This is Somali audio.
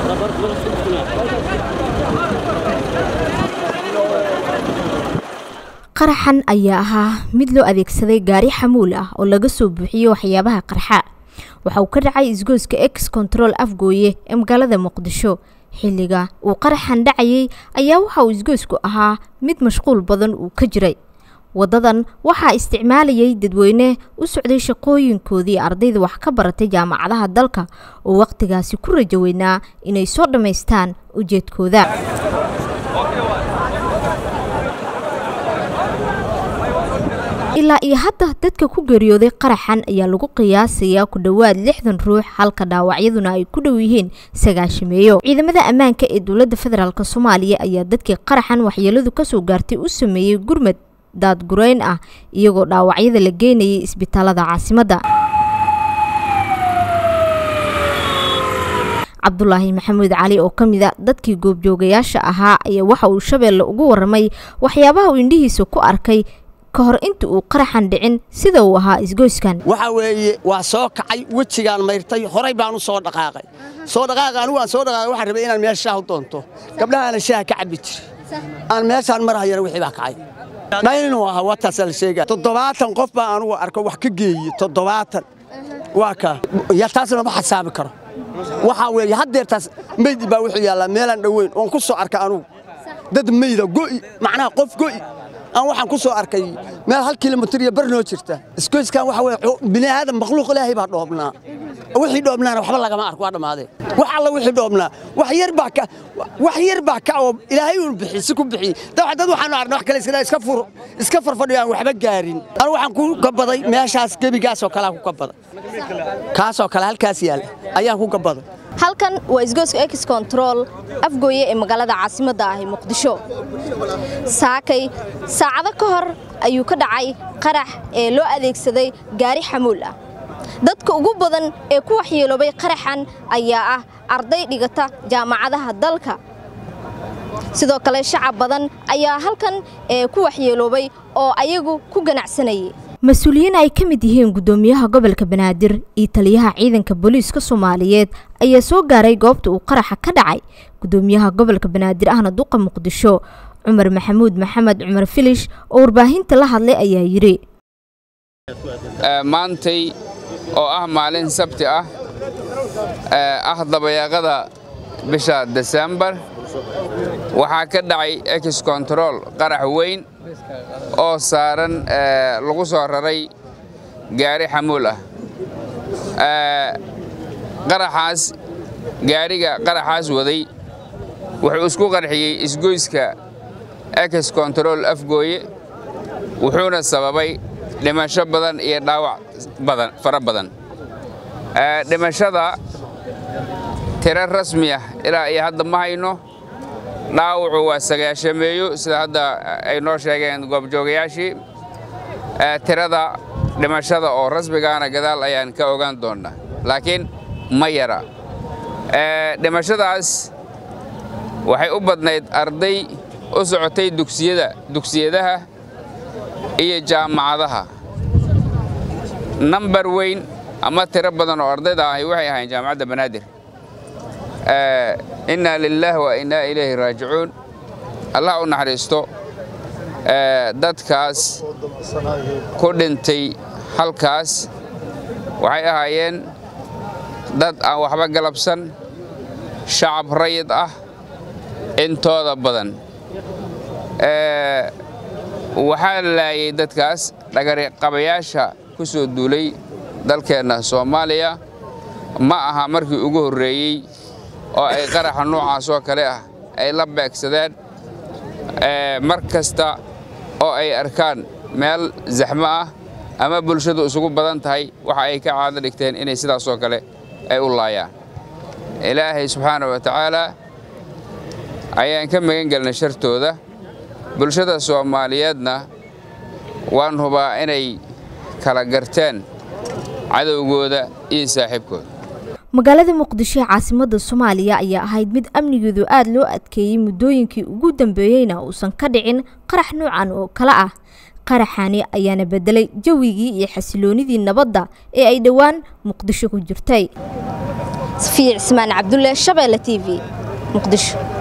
qaraxan ayaa ahaa mid loo adeegsaday gaari xamuul ah oo laga soo buuxiyay waxyaabaha qarxa waxa uu ka dhacay isgoyska X control afgooye ee magaalada Muqdisho xilliga uu qaraxan dhacayay ayaa waxa uu isgoysku ahaa mid mashquul badan uu ka jiray wadadan waxa isticmaalayay dadweyne u socday shaqooyinkoodii ardayda wax ka baratay jaamacadaha dalka oo waqtigaasi ku rajaweynaa inay soo dhameystaan ujeedkooda ilaa iyo hadda dadka ku geeriyooday qaraxan ayaa lagu qiyaasayaa ku dhawaad 60 ruux halka dhaawacyaduna ay ku dhow yihiin 90 ciidamada ammaanka ee dawladda federaalka Soomaaliya ayaa dadkii qaraxan waxyeeladu ka soo gaartay u sameeyay gurmad dad gureyn ah iyagoo dhaawacyada la geynayay isbitaalada caasimadda Abdullahi Maxamuud Cali oo kamida dadkii goobjoogayaasha ahaa ayaa waxa uu Shabeelle ugu waramay waxyaabaha uu indhihiisa ku arkay kahor inta uu qaraxan dhicin sida uu ahaa isgoyskan waxa weeye waa soo kacay wajigaan mayrtay horay baan u soo dhaqaaqay anigu aan soo dhaqaaqay waxaan rabay inaan meesha u doonto gabdhaha shaaha ka cabi jiray aan meeshaan marayna wixii baa kacay dhayno aha wataas la sheegay 70 qof baa anigu arko wax ka geeyay 70 waa ka ya taasna ma xisaabi karo waxa weeye hadeertaas meyd baa wuxuu yaalaa meelan dhaweyn oo ku soo arka anigu dad meeyda go'i macnaha qof go'i aan waxaan ku soo arkay meel 1 kiiloomitir iyo barnoo jirta isgoyskan waxa weeye bini aadam makhluuq ilaahay baa dhoobnaa wixii dhoobnaana waxba laga ma arko waa dhamaade wax alla wixii dhoobnaa wax yar baa ka oo ilaahay uu bixisi ku bixi dad waxaan arnaa wax kale iska farfadhiyaan waxba gaarin aan waxaan ku gabaday meeshaas gebigaas oo kala ku gabaday kaas oo kale halkaas yaal ayaan ku gabaday halkan waa isgoyska X control afgooye ee magaalada caasimadda ah ee Muqdisho saakay saacado ka hor ayuu ka dhacay qarax ee loo adeegsaday gaari xamuul ah dadka ugu badan ee ku waxyeeloobay qaraxan ayaa ah arday dhigata jaamacadaha dalka sidoo kale shacab badan ayaa halkan ku waxyeeloobay oo ayagu ku ganacsanayay mas'uuliyiin ay ka mid yihiin gudoomiyaha gobolka Banaadir iyo taliyaha ciidanka booliiska Soomaaliyeed ayaa soo gaaray goobta uu qaraxa ka dhacay gudoomiyaha gobolka Banaadir ahna duqa Muqdisho Umar Maxamuud Maxamed Umar Filish oo warbaahinta la hadlay ayaa yiri maantay oo ah maalin sabti ah dabayaaqada bisha December waxa ka dhacay X control qarax weyn oo saaran lagu soo raray gaari xamuul ah qaraxaas waday wuxuu isku qarxiyay isgoyska X control afgooye wuxuuna sababay dhimasho badan iyo dhaawac badan fara badan dhimashada tiro rasmi ah ilaa iyo hadda ma hayno dhaawacu waa 90 sida hadda ay noo sheegeen goobjoogayaashii tirada dhimashada oo rasmigaana gadaal ayaan ka ogaan doonaa laakiin ma yara dhimashadaas waxay u badnayd arday u socotay dugsiyadaha iyo jaamacadaha number weyn ama tiro badan oo ardayda ah waxay ahayn jaamacadda Banaadir inna lillahi wa inna ilayhi raaji'uun Allah u naxariisto dadkaas ku dhintay halkaas waxay ahaayeen dad aan waxba galabsan shacab rayid ah intooda badan waxaa laayay dadkaas dhagari qabayaasha ku soo duulay dalkeena Soomaaliya ma aha markii ugu horeeyay oo ay qaraxa noocaas oo kale ah ay la beegsadeen mar kasta oo ay arkaan meel zaxmo ah ama bulshadu isugu badan tahay waxa ay ka caado dhigteen inay sidaas oo kale ay u laayaan ilaahay subxaanahu wa ta'ala ayaan ka magan galnay shartooda bulshada Soomaaliyeedna waan hubaa inay kala garteen cadawgooda iyo saaxiibkooda magaalada Muqdisho caasimadda Soomaaliya ayaa ahayd mid amnigeedu aad loo adkeeyay muddooyinkii ugu dambeeyayna uusan ka dhicin qarax noocan oo kala ah qaraxani ayaana bedelay jawigii iyo xasiloonidii nabadda ee ay dhawaan Muqdisho ku jirtay safiic ismaan cabdulle shabeelle TV muqdisho